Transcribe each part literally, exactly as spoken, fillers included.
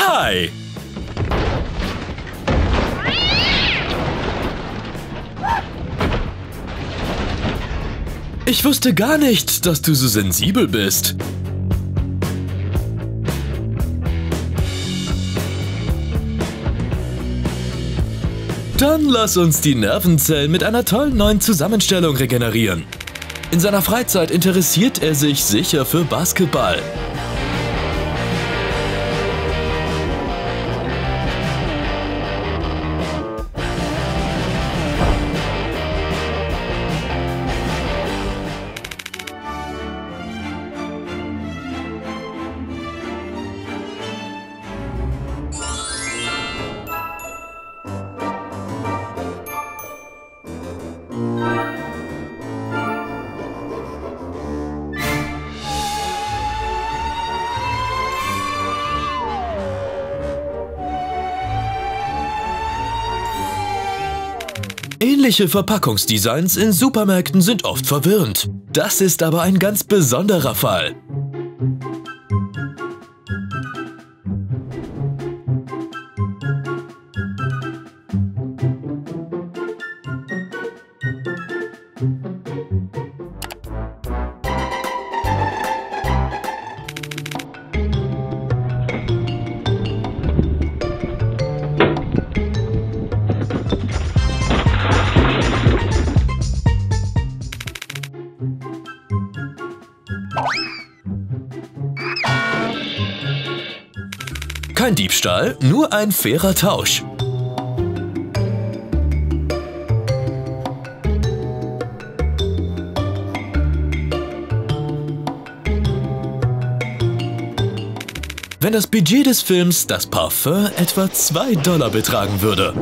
Hi! Ich wusste gar nicht, dass du so sensibel bist. Dann lass uns die Nervenzellen mit einer tollen neuen Zusammenstellung regenerieren. In seiner Freizeit interessiert er sich sicher für Basketball. Ähnliche Verpackungsdesigns in Supermärkten sind oft verwirrend. Das ist aber ein ganz besonderer Fall. Kein Diebstahl, nur ein fairer Tausch. Wenn das Budget des Films das Parfum etwa zwei Dollar betragen würde.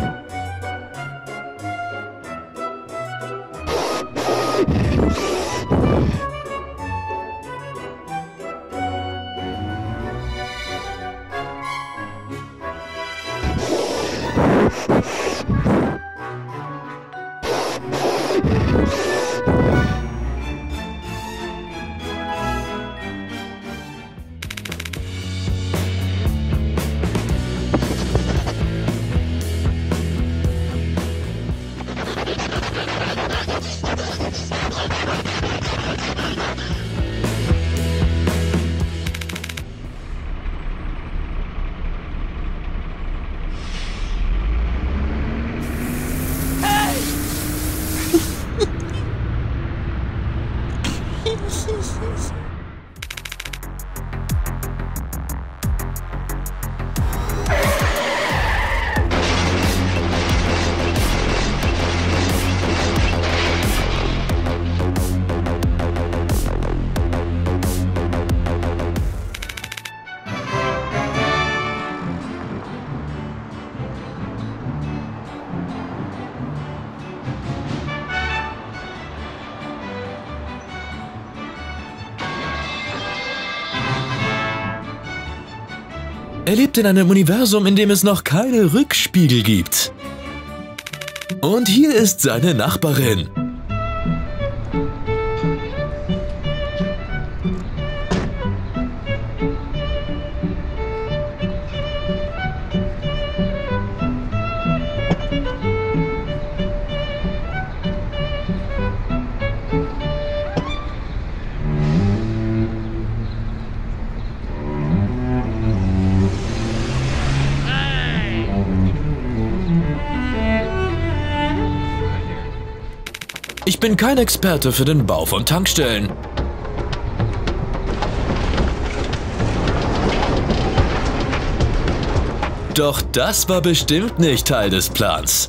Er lebt in einem Universum, in dem es noch keine Rückspiegel gibt. Und hier ist seine Nachbarin. Ich bin kein Experte für den Bau von Tankstellen. Doch das war bestimmt nicht Teil des Plans.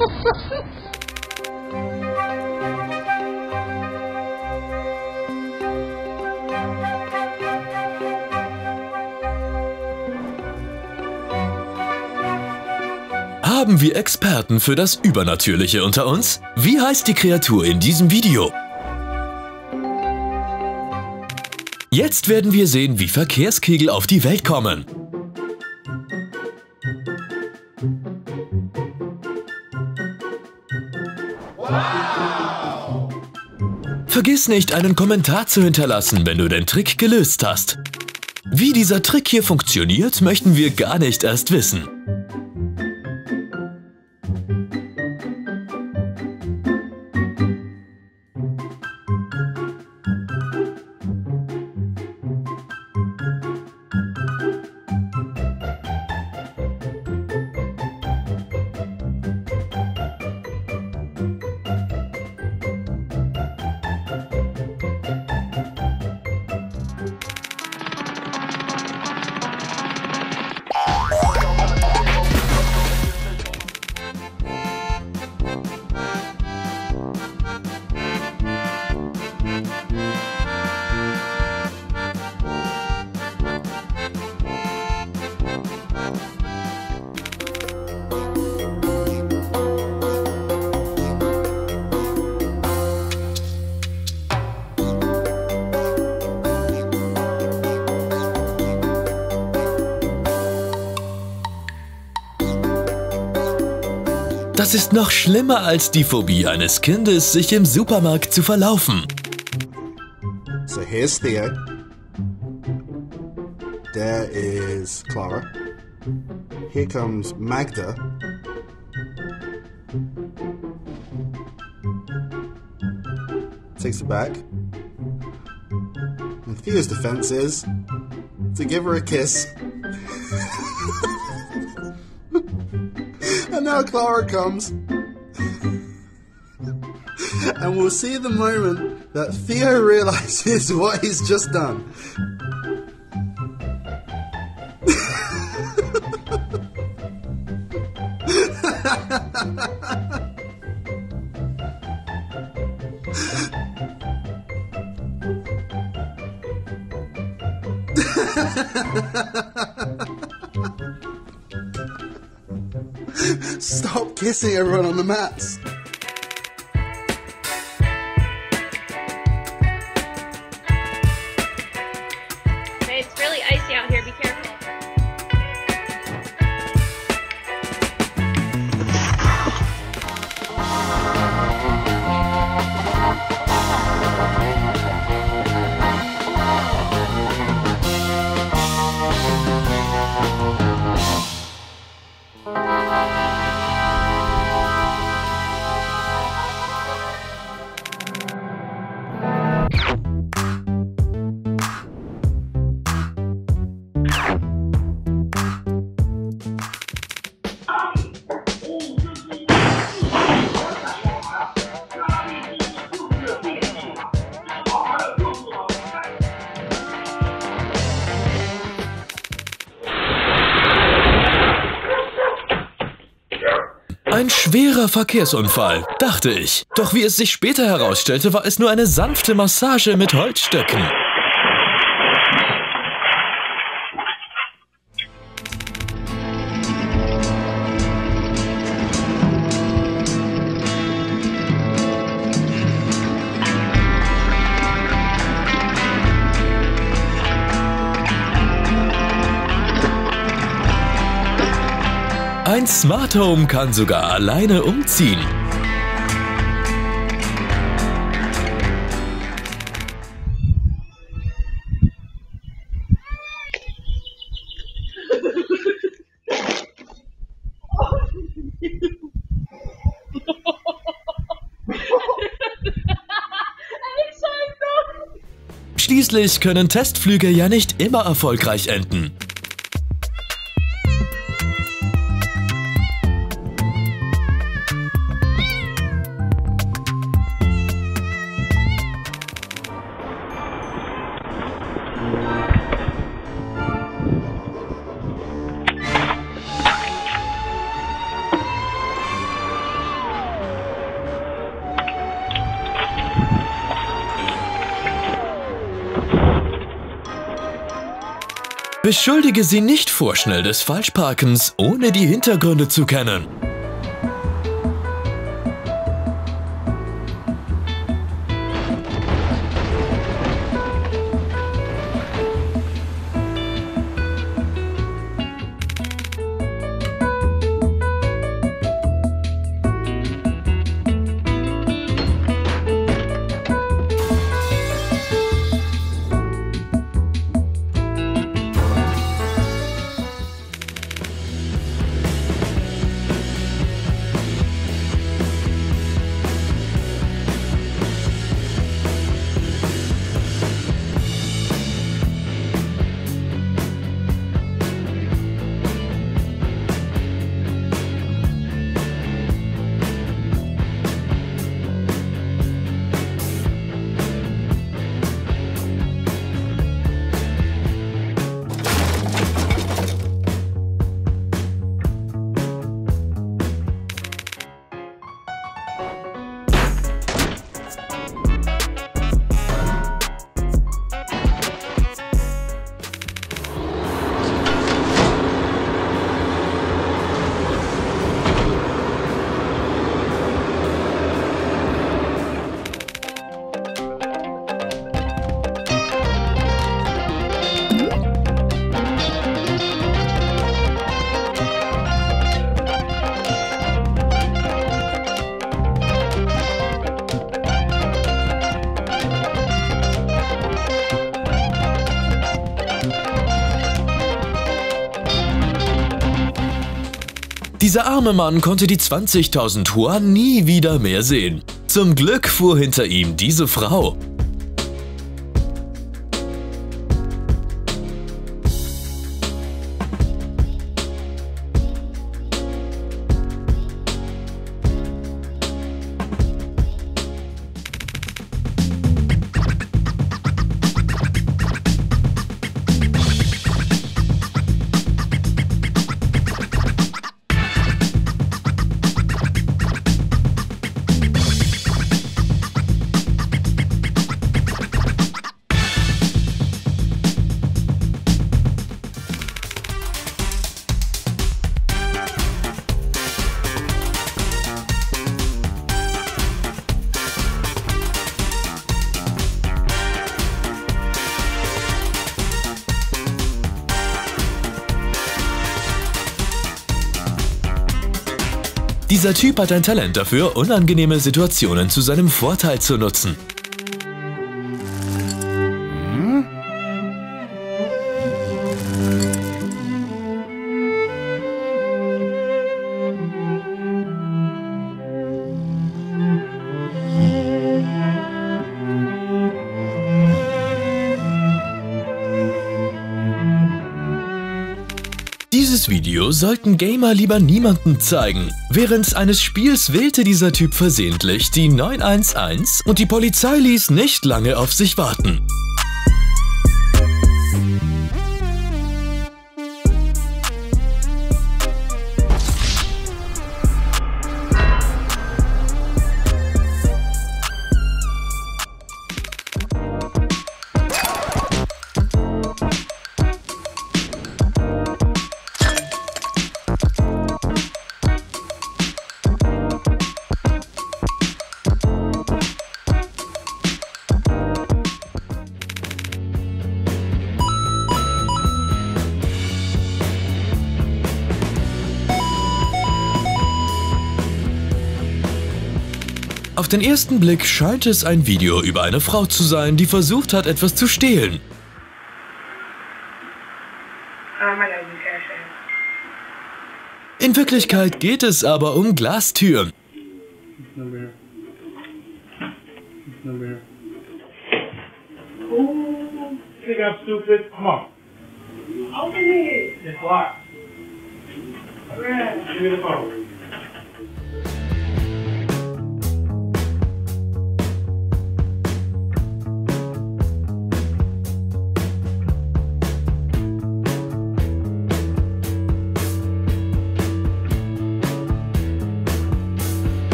Haben wir Experten für das Übernatürliche unter uns? Wie heißt die Kreatur in diesem Video? Jetzt werden wir sehen, wie Verkehrskegel auf die Welt kommen. Wow! Vergiss nicht, einen Kommentar zu hinterlassen, wenn du den Trick gelöst hast. Wie dieser Trick hier funktioniert, möchten wir gar nicht erst wissen. Das ist noch schlimmer als die Phobie eines Kindes, sich im Supermarkt zu verlaufen. So here's Theo. There is Clara. Here comes Magda. Takes it back. And Theo's defense is to give her a kiss. And now Clara comes. And we'll see the moment that Theo realizes what he's just done. Stop kissing everyone on the mats. Okay, it's really icy out here, be careful. Ein schwerer Verkehrsunfall, dachte ich. Doch wie es sich später herausstellte, war es nur eine sanfte Massage mit Holzstöcken. Ein Smart Home kann sogar alleine umziehen. Schließlich können Testflüge ja nicht immer erfolgreich enden. Beschuldige sie nicht vorschnell des Falschparkens, ohne die Hintergründe zu kennen. Dieser arme Mann konnte die zwanzigtausend Yuan nie wieder mehr sehen. Zum Glück fuhr hinter ihm diese Frau. Dieser Typ hat ein Talent dafür, unangenehme Situationen zu seinem Vorteil zu nutzen. Dieses Video sollten Gamer lieber niemandem zeigen. Während eines Spiels wählte dieser Typ versehentlich die neun eins eins und die Polizei ließ nicht lange auf sich warten. Auf den ersten Blick scheint es ein Video über eine Frau zu sein, die versucht hat, etwas zu stehlen. In Wirklichkeit geht es aber um Glastüren. Open it. It's locked. Give me the phone.